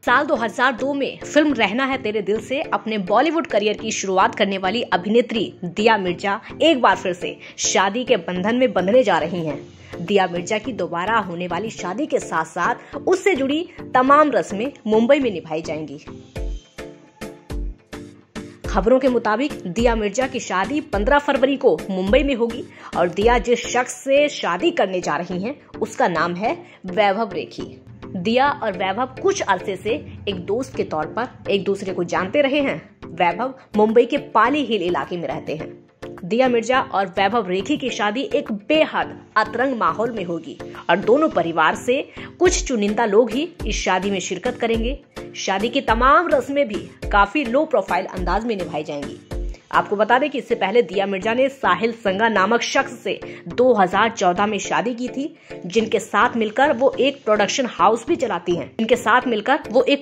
साल 2002 में फिल्म रहना है तेरे दिल से अपने बॉलीवुड करियर की शुरुआत करने वाली अभिनेत्री दिया मिर्जा एक बार फिर से शादी के बंधन में बंधने जा रही हैं। दिया मिर्जा की दोबारा होने वाली शादी के साथ साथ उससे जुड़ी तमाम रस्में मुंबई में निभाई जाएंगी। खबरों के मुताबिक दिया मिर्जा की शादी 15 फरवरी को मुंबई में होगी और दिया जिस शख्स से शादी करने जा रही हैं उसका नाम है वैभव रेखी। दिया और वैभव कुछ अरसे से एक दोस्त के तौर पर एक दूसरे को जानते रहे हैं। वैभव मुंबई के पाली हिल इलाके में रहते हैं। दिया मिर्जा और वैभव रेखी की शादी एक बेहद अतरंग माहौल में होगी और दोनों परिवार से कुछ चुनिंदा लोग ही इस शादी में शिरकत करेंगे। शादी की तमाम रस्में भी काफी लो प्रोफाइल अंदाज में निभाई जाएंगी। आपको बता दें कि इससे पहले दिया मिर्जा ने साहिल संगा नामक शख्स से 2014 में शादी की थी, जिनके साथ मिलकर वो एक प्रोडक्शन हाउस भी चलाती हैं। जिनके साथ मिलकर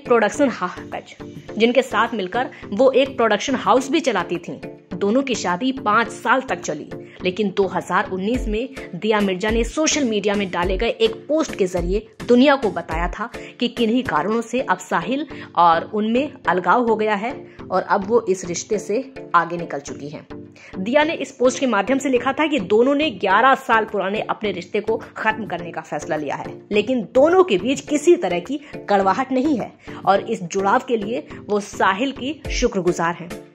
वो एक प्रोडक्शन हाउस भी चलाती थी। दोनों की शादी 5 साल तक चली, लेकिन 2019 में दिया मिर्जा ने सोशल मीडिया में डाले गए एक पोस्ट के जरिए दुनिया को बताया था कि किन्हीं कारणों से अब साहिल और उनमें अलगाव हो गया है और अब वो इस रिश्ते से आगे निकल चुकी हैं। दिया ने इस पोस्ट के माध्यम से लिखा था कि दोनों ने 11 साल पुराने अपने रिश्ते को खत्म करने का फैसला लिया है, लेकिन दोनों के बीच किसी तरह की कड़वाहट नहीं है और इस जुड़ाव के लिए वो साहिल की शुक्रगुजार हैं।